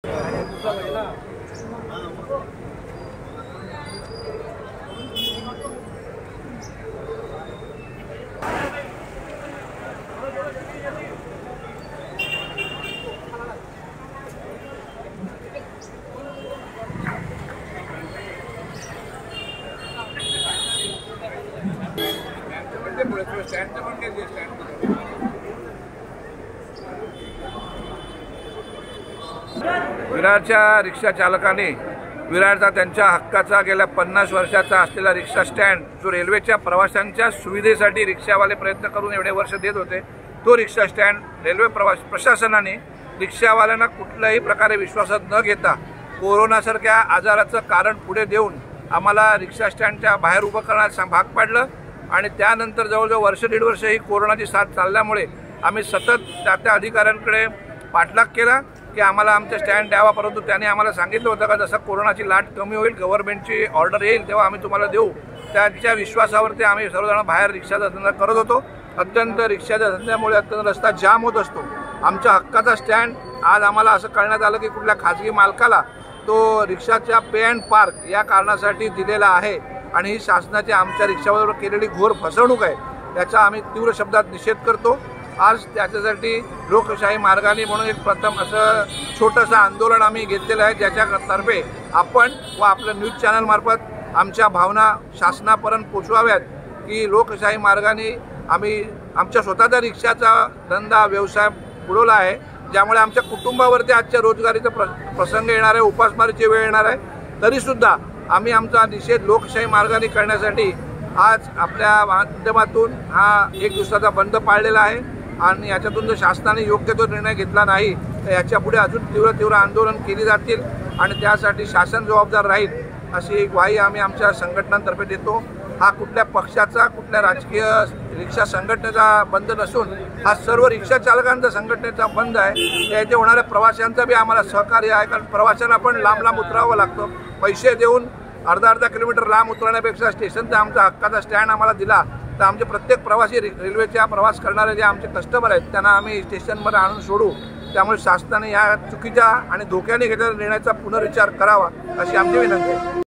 विरारच्या रिक्षा चालकांनी विरारचा त्यांच्या हक्काचा गेल्या 50 वर्षाचा असलेला रिक्षा स्टँड जो रेल्वेच्या प्रवाशांच्या सुविधेसाठी रिक्षावाले प्रयत्न करून एवढे वर्ष देत होते, तो रिक्षा स्टँड रेल्वे प्रशासनाने रिक्षावाल्यांना कुठल्याही प्रकारे विश्वासात न घेता कोरोनासारख्या आजाराचं कारण पुढे देऊन आम्हाला रिक्षा स्टँडच्या बाहेर उभं करण्यास भाग पाडलं। आणि त्यानंतर जवळजवळ वर्ष दीड वर्ष ही कोरोनाची साथ चालल्यामुळे आम्ही सतत त्या अधिकाऱ्यांकडे पाठलाग केला की आम्हाला आमचं स्टँड द्यावा, परंतु त्याने आम्हाला सांगितलं होतं का जसं कोरोनाची लाट कमी होईल, गव्हर्नमेंटची ऑर्डर येईल तेव्हा आम्ही तुम्हाला देऊ। त्याच्या विश्वासावरती आम्ही सर्वजण बाहेर रिक्षाचा धंदा करत होतो। अत्यंत रिक्षाच्या धंद्यामुळे अत्यंत रस्ता जाम होत असतो। आमच्या हक्काचा स्टँड आज आम्हाला असं कळण्यात आलं की कुठल्या खाजगी मालकाला तो रिक्षाच्या पे अँड पार्क या कारणासाठी दिलेला आहे आणि ही शासनाची आमच्या रिक्षावर केलेली घोर फसवणूक आहे। त्याचा आम्ही तीव्र शब्दात निषेध करतो। आज त्याच्यासाठी लोकशाही मार्गाने म्हणून एक प्रथम असं छोटंसं आंदोलन आम्ही घेतलेलं आहे, ज्याच्यातर्फे आपण व आपल्या न्यूज चॅनलमार्फत आमच्या भावना शासनापर्यंत पोचवाव्यात की लोकशाही मार्गाने आम्ही आमच्या स्वतःचा रिक्षाचा धंदा व्यवसाय बुडवला आहे, ज्यामुळे आमच्या कुटुंबावरती आजच्या रोजगारीचा प्रसंग येणार आहे, उपासमारीची वेळ येणार आहे। तरीसुद्धा आम्ही आमचा निषेध लोकशाही मार्गाने करण्यासाठी आज आपल्या माध्यमातून हा 1 दिवसाचा बंद पाळलेला आहे आणि याच्यातून जर शासनाने योग्य तो निर्णय घेतला नाही तर याच्यापुढे अजून तीव्र आंदोलन केली जातील आणि त्यासाठी शासन जबाबदार राहील अशी एक ग्वाही आम्ही आमच्या संघटनांतर्फे देतो। हा कुठल्या पक्षाचा कुठल्या राजकीय रिक्षा संघटनेचा बंद नसून हा सर्व रिक्षा चालकांचा संघटनेचा बंद आहे। याचे होणाऱ्या प्रवाशांचा बी आम्हाला सहकार्य आहे, कारण प्रवाशांना पण लांब उतरावं लागतं। पैसे देऊन अर्धा किलोमीटर लांब उतरण्यापेक्षा स्टेशनचा आमचा हक्काचा स्टँड आम्हाला दिला तर आमचे प्रत्येक प्रवासी रेल्वेचा प्रवास करणारे जे आमचे कस्टमर आहेत त्यांना आम्ही स्टेशनमध्ये आणून सोडू। त्यामुळे शासनाने या चुकीच्या आणि धोक्याने घेतलेल्या निर्णयाचा पुनर्विचार करावा अशी आमची विनंती आहे।